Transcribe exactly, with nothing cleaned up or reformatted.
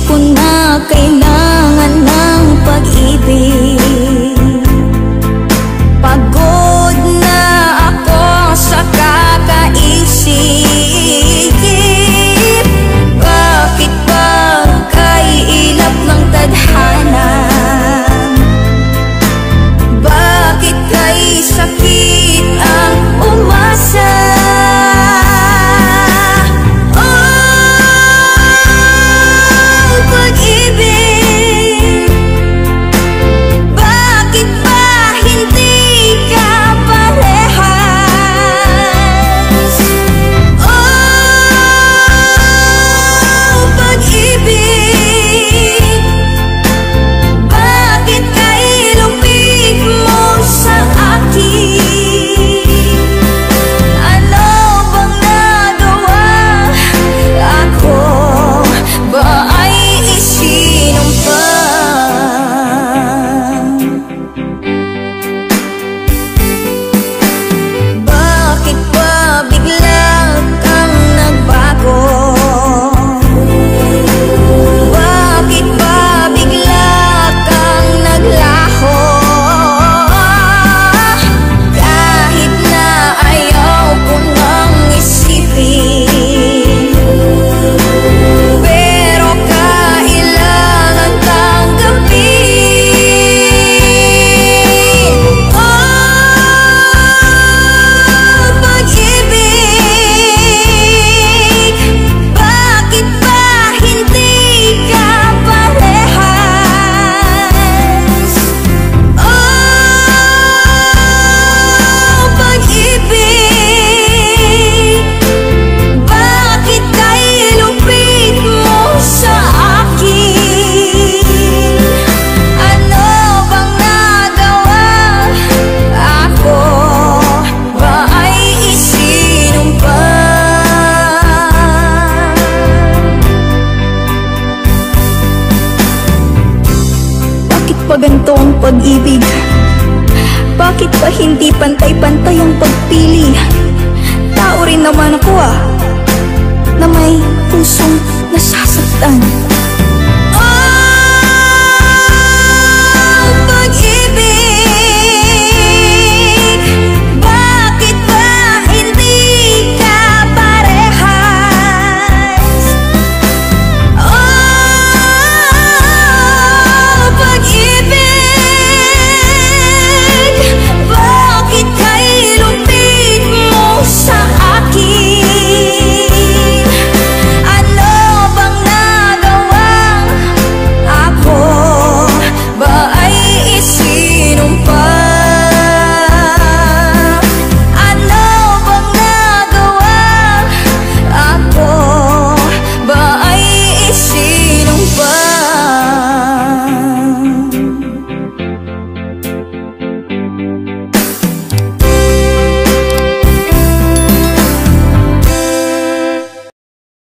ko na kailangan ng pag-ibig. Pagod na ako sa kakaisip. Bakit ba kay ilap ng tadhana? Bakit kay sakit ang umasa? Ganito ang pag-ibig? Bakit ba hindi pantay-pantay ang pagpili? Tao rin naman ako ah, na may pusong nasasaktan.